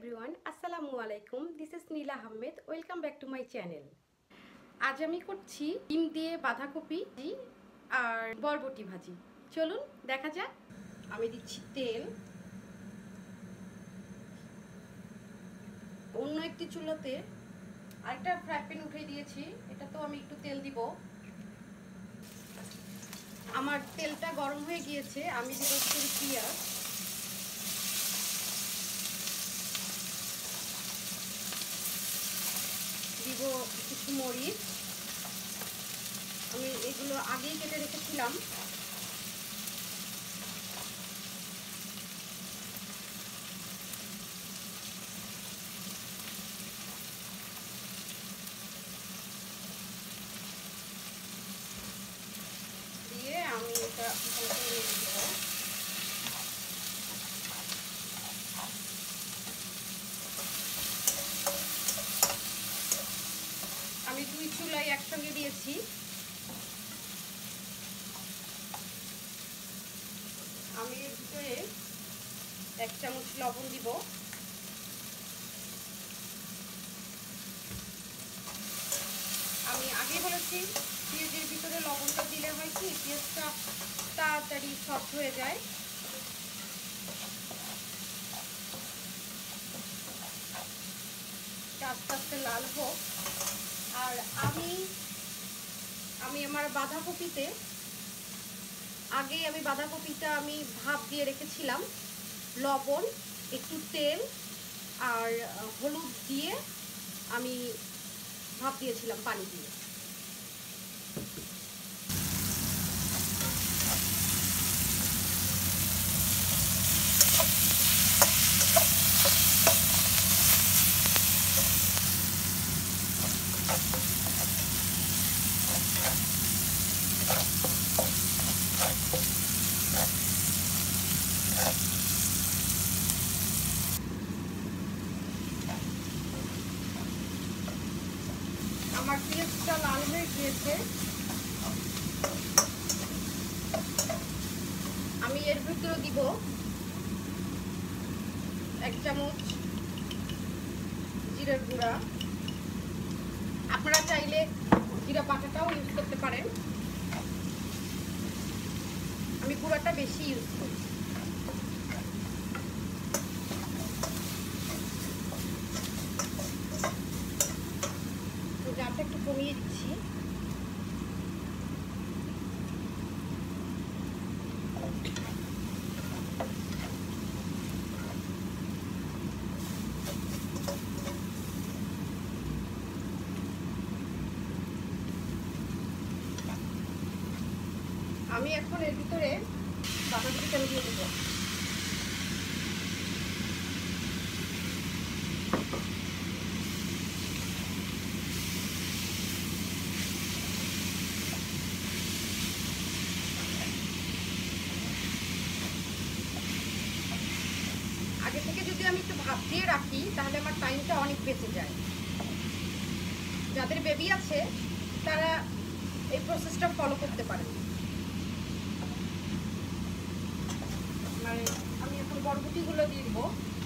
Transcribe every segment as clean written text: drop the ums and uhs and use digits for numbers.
everyone, আসসালামু আলাইকুম। This is Nila Ahmed. Welcome back to my channel. আজ আমি করছি ডিম দিয়ে বাঁধাকপি আর বরবটি ভাজি। চলুন দেখা যাক। আমি দিচ্ছি তেল। অন্য একটি চুলাতে আরেকটা ফ্রাই প্যান উঠিয়ে দিয়েছি। এটাতেও আমি একটু তেল দিব। আমার তেলটা গরম হয়ে গিয়েছে। আমি দিব একটু পেঁয়াজ, দিব কিছু মরিচ। আমি এগুলো আগেই কেটে রেখেছিলাম। দিয়ে আমি এটা নেড়ে দিব। আমি দুই চুলাই একসঙ্গে দিয়েছি। আমি এর ভিতরে 1 চামচ লবণ দিব। আমি আগে বলেছি পেঁয়াজের ভিতরে লবণটা দিলে হয় কি পেঁয়াজটা তাড়াতাড়ি সফট হয়ে যায়। আস্তে আস্তে লাল হোক। আর আমি আমার বাঁধাকপিতে আমি ভাপ দিয়ে রেখেছিলাম। লবণ, একটু তেল আর হলুদ দিয়ে আমি ভাপ দিয়েছিলাম পানি দিয়ে। আমার পেঁয়াজটা লাল হয়ে গিয়েছে। আমি এর ভিতরে দিব 1 চামচ জিরার গুঁড়া। আপনারা চাইলে জিরা বাটাটাও ইউজ করতে পারেন। আমি গুঁড়াটা বেশি ইউজ করি। জালটা একটু কমিয়ে দিচ্ছি। আমি এখন এর ভিতরে বাঁধাকপিটা দিয়ে দেবো। আগে থেকে যদি আমি একটু ভাপ দিয়ে রাখি তাহলে আমার টাইমটা অনেক বেঁচে যায়। যাদের বেবি আছে তারা এই প্রসেসটা ফলো করতে পারেন। আমি এখন বরবটিগুলো দিয়ে দিব।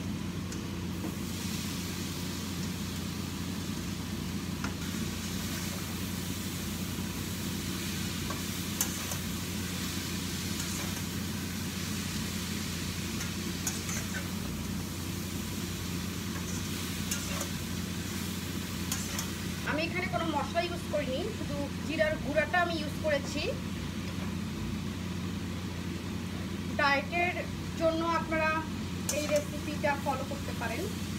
আমি এখানে কোনো মশলা ইউজ করিনি, শুধু জিরার গুঁড়াটা আমি ইউজ করেছি। ডায়েটের জন্য আপনারা এই রেসিপিটা ফলো করতে পারেন।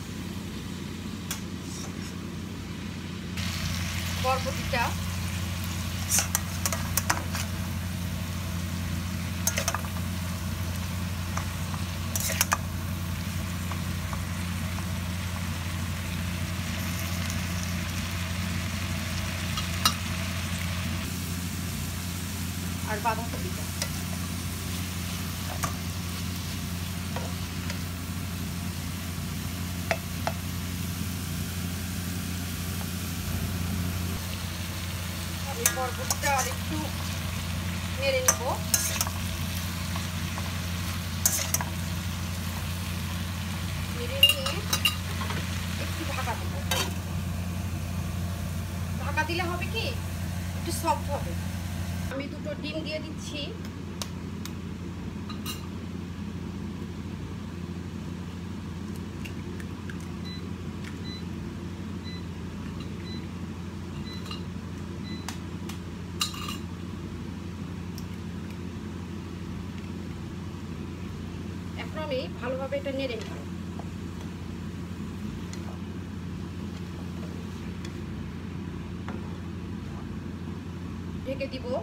বরবটিটা আর বাঁধাকপিটা আমি বরবটিটা আর একটু নেড়ে নেব। নেড়ে নিয়ে দিলে হবে কি একটু সফট হবে। আমি দুটো ডিম দিয়ে দিচ্ছি। এখন আমি ভালোভাবে এটা নেড়ে নিব। ঢেকে দিব।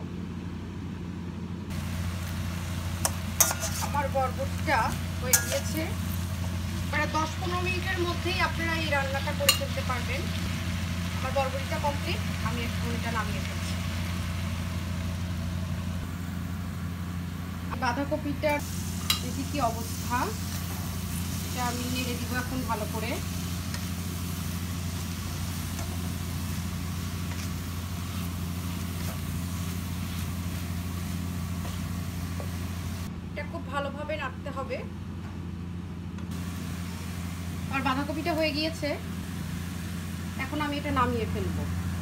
আমার বরবটিটা হয়ে গিয়েছে। মানে 10-15 মিনিটের মধ্যেই আপনারা এই রান্নাটা করে ফেলতে পারবেন। আমার বরবটিটা কমপ্লিট, আমি এখন এটা নামিয়ে ফেলছি। বাঁধাকপিটার দেখি কি অবস্থা, এটা আমি নেড়ে দিব এখন ভালো করে। এটা খুব ভালোভাবে নাড়তে হবে। আর বাঁধাকপিটা হয়ে গিয়েছে, এখন আমি এটা নামিয়ে ফেলব।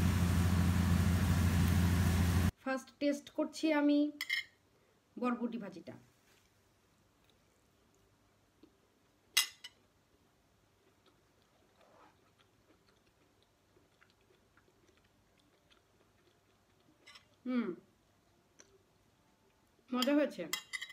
ফার্স্ট টেস্ট করছি আমি বরবটি ভাজিটা। মজা হয়েছে।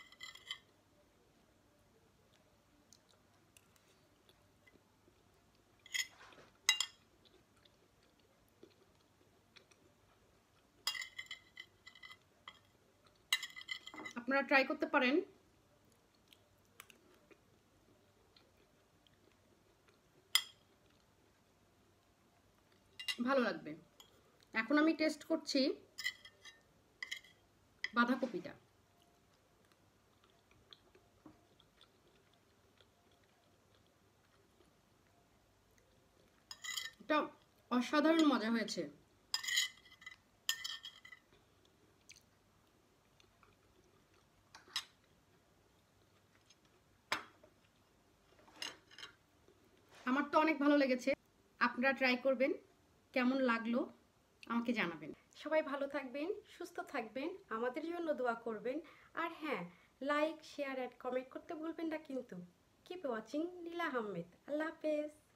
আপনারা ট্রাই করতে পারেন। ভালো লাগবে। এখন আমি টেস্ট করছি বাঁধাকপিটা। এটা অসাধারণ মজা হয়েছে। আমার তো অনেক ভালো লেগেছে। আপনারা ট্রাই করবেন, কেমন লাগলো আমাকে জানাবেন। সবাই ভালো থাকবেন, সুস্থ থাকবেন, আমাদের জন্য দোয়া করবেন। আর হ্যাঁ, লাইক, শেয়ার, অ্যান্ড কমেন্ট করতে ভুলবেন না কিন্তু। Keep watching Nila Ahmed. আল্লাহ হাফেজ।